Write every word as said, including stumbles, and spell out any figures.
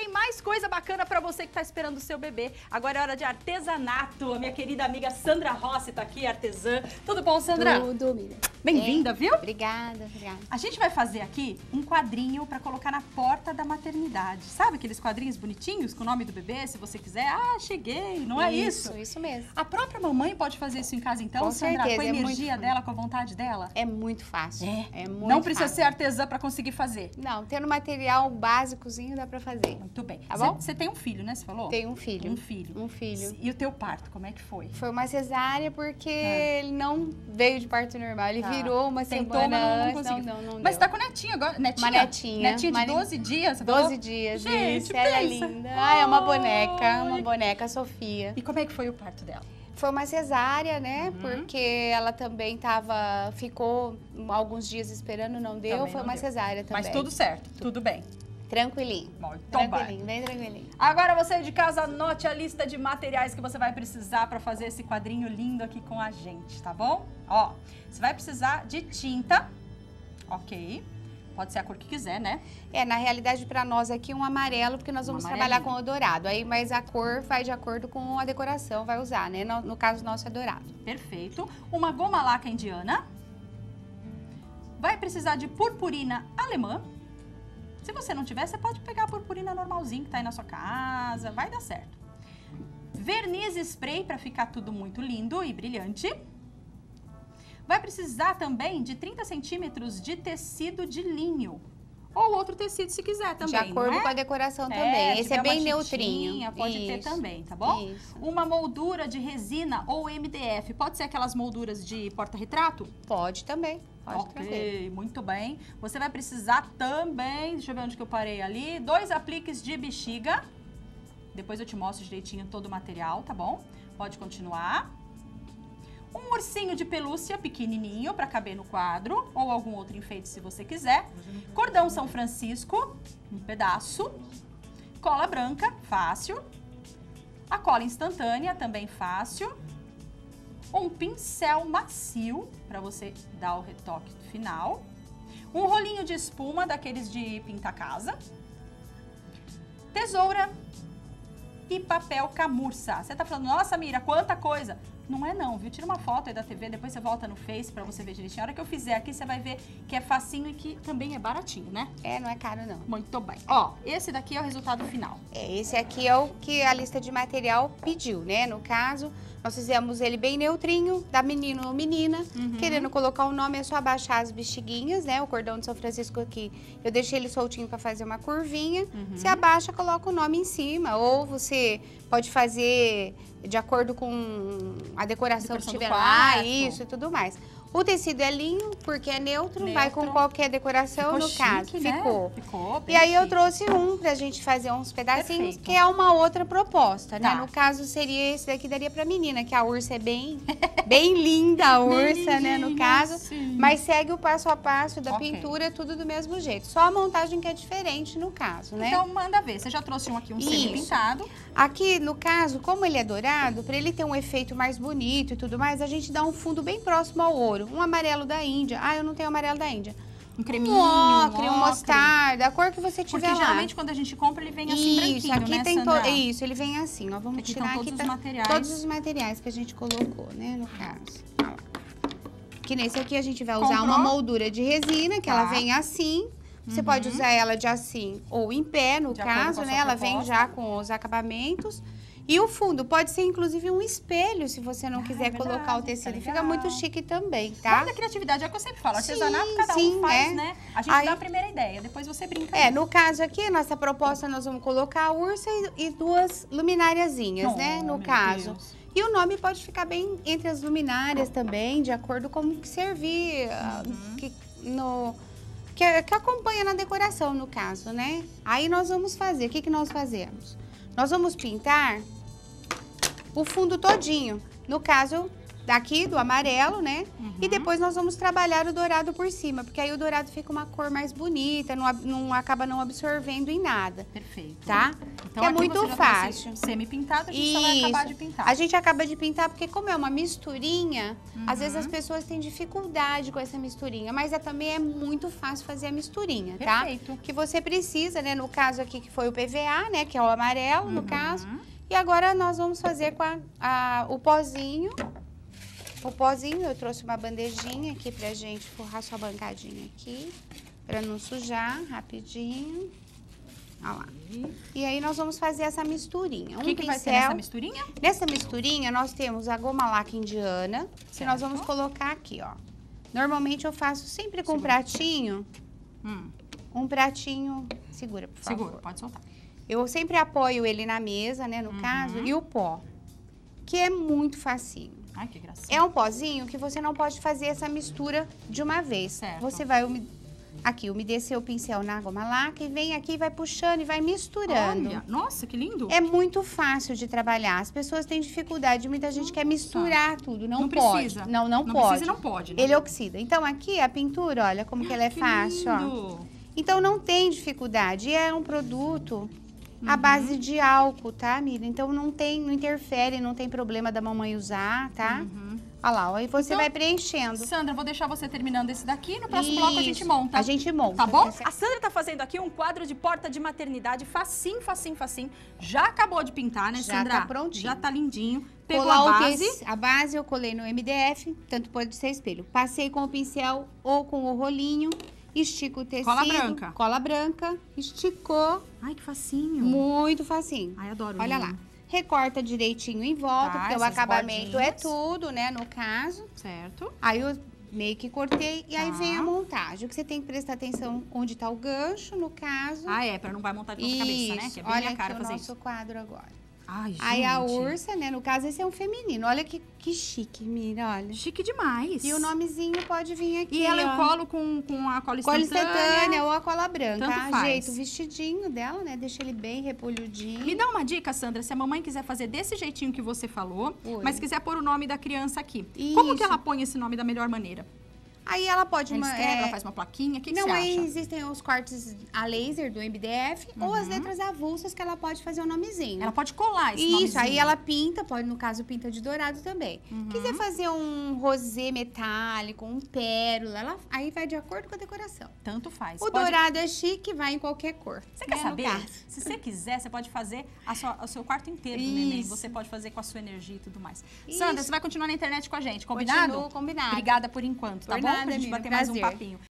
tem mais coisa bacana pra você que tá esperando o seu bebê. Agora é hora de artesanato. A minha querida amiga Sandra Rossi tá aqui, artesã. Tudo bom, Sandra? Tudo, Miriam. Bem-vinda, é. viu? Obrigada, obrigada. A gente vai fazer aqui um quadrinho pra colocar na porta da maternidade. Sabe aqueles quadrinhos bonitinhos com o nome do bebê, se você quiser? Ah, cheguei, não é isso? Isso, isso mesmo. A própria mamãe pode fazer isso em casa, então, Com Sandra? certeza, Com a é energia muito... dela, com a vontade dela? É muito fácil. É, é muito Não precisa fácil. ser artesã pra conseguir fazer. Não, tendo material básicozinho dá pra fazer. Muito bem. Tá bom? Você tem um filho, né? Você falou? Tenho um filho. Um filho. Um filho. E o teu parto, como é que foi? Foi uma cesárea porque Ah. ele não veio de parto normal. Ele Tá. virou uma Tentou, semana mas não, não antes. conseguiu. Não, não, não Mas deu. tá com netinha agora? Netinha? Uma netinha. Netinha de Uma doze dias? você doze falou? dias, Gente, isso. Ela é pensa. linda. Ah, é uma boneca, Ai. uma boneca, Sofia. E como é que foi o parto dela? Foi uma cesárea, né? Uhum. Porque ela também tava, ficou alguns dias esperando, não deu. Também foi não uma deu. cesárea também. Mas tudo certo, tudo bem. Tranquilinho. Muito Tranquilinho, bem. bem tranquilinho. Agora você de casa, anote a lista de materiais que você vai precisar para fazer esse quadrinho lindo aqui com a gente, tá bom? Ó, você vai precisar de tinta, ok? Pode ser a cor que quiser, né? É, na realidade, para nós aqui, um amarelo, porque nós Um vamos amarelinho. trabalhar com o dourado. Aí, mas a cor vai de acordo com a decoração, vai usar, né? No, no caso nosso é dourado. Perfeito. Uma goma laca indiana. Vai precisar de purpurina alemã. Se você não tiver, você pode pegar a purpurina normalzinho que tá aí na sua casa, vai dar certo. Verniz spray para ficar tudo muito lindo e brilhante. Vai precisar também de trinta centímetros de tecido de linho. Ou outro tecido se quiser também, de acordo não é? com a decoração É, também. se Esse é tiver bem uma neutrinho. chitinha, pode ter Isso. também, tá bom? Isso. Uma moldura de resina ou M D F. Pode ser aquelas molduras de porta-retrato? Pode também. Pode Ok, tranquilo. muito bem. Você vai precisar também, deixa eu ver onde que eu parei ali, dois apliques de bexiga. Depois eu te mostro direitinho todo o material, tá bom? Pode continuar. Um ursinho de pelúcia pequenininho para caber no quadro, ou algum outro enfeite se você quiser. Cordão São Francisco, um pedaço. Cola branca, fácil. A cola instantânea, também fácil. Um pincel macio para você dar o retoque final. Um rolinho de espuma, daqueles de pintar casa. Tesoura e papel camurça. Você tá falando, nossa, Mira, quanta coisa. Não é não, viu? Tira uma foto aí da T V, depois você volta no Face pra você ver direitinho. A hora que eu fizer aqui, você vai ver que é facinho e que também é baratinho, né? É, não é caro não. Muito bem. Ó, esse daqui é o resultado final. É, esse aqui é o que a lista de material pediu, né? No caso, nós fizemos ele bem neutrinho, da menino ou menina. Uhum. Querendo colocar o nome, é só abaixar as bexiguinhas, né? O cordão de São Francisco aqui, eu deixei ele soltinho pra fazer uma curvinha. Uhum. Você abaixa, coloca o nome em cima. Ou você pode fazer de acordo com a decoração, Decoração que do tiver lá, quarto. isso e tudo mais. O tecido é linho, porque é neutro, Neutro. vai com qualquer decoração, Ficou no chique, caso. né? Ficou. Ficou bem E aí eu chique. trouxe um pra gente fazer uns pedacinhos, Perfeito. que é uma outra proposta, né? Tá. No caso, seria esse daqui, daria pra menina, que a ursa é bem, bem linda, a Bem ursa, né? No lindinha, caso. sim. Mas segue o passo a passo da Ok. pintura, tudo do mesmo jeito. Só a montagem que é diferente no caso, né? Então, manda ver. Você já trouxe um aqui, um Isso. semi-pintado. Aqui, no caso, como ele é dourado, para ele ter um efeito mais bonito e tudo mais, a gente dá um fundo bem próximo ao ouro. Um amarelo da Índia. Ah, eu não tenho amarelo da Índia. Um creminho, Um ocre, um ocre. mostarda, a cor que você tiver Porque lá. geralmente quando a gente compra, ele vem assim Isso, branquinho, aqui né, tem Sandra? to... Isso, ele vem assim, ó. Vamos Aqui tirar estão aqui todos os tá- materiais. todos os materiais que a gente colocou, né, no caso. Olha lá. Que nesse aqui a gente vai usar Comprou? uma moldura de resina, que Tá. ela vem assim. Você Uhum. pode usar ela de assim ou em pé, no De acordo caso, com a né? sua Ela vem proposta. já com os acabamentos. E o fundo pode ser inclusive um espelho, se você não Ah, quiser é verdade, colocar o tá tecido. legal. Fica muito chique também, tá? Muita criatividade, é o que eu sempre falo. Sim, Artesanato, cada um sim, faz, é. né? A gente Aí- dá a primeira ideia, depois você brinca. É, aí. no caso aqui, nossa proposta, nós vamos colocar a ursa e, e duas lumináriazinhas, né? Oh, No meu caso. Deus. E o nome pode ficar bem entre as luminárias também, de acordo com o que servir, ah, Uhum. que, no, que, que acompanha na decoração, no caso, né? Aí nós vamos fazer, o que, que nós fazemos? Nós vamos pintar o fundo todinho. No caso, daqui do amarelo, né? Uhum. E depois nós vamos trabalhar o dourado por cima, porque aí o dourado fica uma cor mais bonita, não, não acaba não absorvendo em nada. Perfeito. Tá? Então, é aqui muito você já fácil. trouxe semi-pintado, a gente Isso. só vai acabar de pintar. A gente acaba de pintar porque como é uma misturinha, Uhum. às vezes as pessoas têm dificuldade com essa misturinha, mas é, também é muito fácil fazer a misturinha, tá? Perfeito. Que você precisa, né? No caso aqui que foi o P V A, né? Que é o amarelo, no Uhum. caso. E agora nós vamos fazer com a, a, o pozinho. O pozinho, eu trouxe uma bandejinha aqui pra gente forrar sua bancadinha aqui, pra não sujar, rapidinho. Olha lá. E aí nós vamos fazer essa misturinha. O Um que, que vai ser pincel. nessa misturinha? Nessa misturinha, nós temos a goma laca indiana, que nós Certo. vamos colocar aqui, ó. Normalmente eu faço sempre com um Segura. pratinho, Hum, um pratinho... Segura, por favor. segura, pode soltar. Eu sempre apoio ele na mesa, né, no Uhum. caso, e o pó, que é muito facinho. Ai, que gracinha. É um pozinho que você não pode fazer essa mistura de uma vez. Certo. Você vai umi- aqui umedecer o pincel na goma laca e vem aqui, vai puxando e vai misturando. Olha, nossa, que lindo. É muito fácil de trabalhar. As pessoas têm dificuldade, muita gente quer misturar tudo. Não, Não pode. precisa. Não, não, Não pode. precisa e não pode, né? Ele oxida. Então aqui a pintura, olha como que ela é Que fácil, ó. lindo. Então não tem dificuldade. E é um produto à Uhum. base de álcool, tá, Miriam? Então não tem, não interfere, não tem problema da mamãe usar, tá? Uhum. Olha lá, ó, e você Então, vai preenchendo. Sandra, vou deixar você terminando esse daqui. No próximo bloco a gente Isso. monta. A gente monta. Tá bom? Tá A Sandra tá fazendo aqui um quadro de porta de maternidade, facinho, facinho, facinho. Já acabou de pintar, né, Já Sandra? tá prontinho. Já tá lindinho. Pegou Colar a o base. que- a base eu colei no M D F, tanto pode ser espelho. Passei com o pincel ou com o rolinho, estico o tecido. Cola branca. Cola branca, esticou, Ai, que facinho. muito facinho. Ai, adoro. Olha menina. lá. Recorta direitinho em volta, Tá, porque o essas acabamento é bordinhas. tudo, né, no caso. Certo. Aí eu meio que cortei e aí Tá. vem a montagem. O que você tem que prestar atenção onde tá o gancho, no caso. Ah, é, pra não vai montar de ponta cabeça, né? Que é bem olha minha cara aqui o fazer nosso isso. quadro agora. Ai, gente. Aí a ursa, né, no caso esse é um feminino. Olha que, que chique, mira, olha. Chique demais. E o nomezinho pode vir aqui, E ela eu ó. colo com, com a cola Cola instantânea. instantânea ou a cola branca. Tanto faz. Ajeita o vestidinho dela, né? Deixa ele bem repolhudinho. Me dá uma dica, Sandra, se a mamãe quiser fazer desse jeitinho que você falou, Oi. mas quiser pôr o nome da criança aqui. Como que Isso. ela põe esse nome da melhor maneira? Aí ela pode... Ela uma- escreve, é, ela faz uma plaquinha, o que, que Não, você aí acha? existem os cortes a laser do M D F ou as Uhum. letras avulsas que ela pode fazer o nomezinho. Ela pode colar esse Isso, nomezinho. aí ela pinta, pode, no caso, pinta de dourado também. Uhum. Quiser fazer um rosé metálico, um pérola, ela, aí vai de acordo com a decoração. Tanto faz. O Pode- dourado é chique, vai em qualquer cor. Você quer né, no saber? caso. Se você quiser, você pode fazer a sua- o seu quarto inteiro do Isso. neném. Você pode fazer com a sua energia e tudo mais. Isso. Sandra, você vai continuar na internet com a gente, combinado? Continuo, combinado. Obrigada por enquanto, tá Por bom? nada, Pra gente amiga, bater mais um prazer. papinho.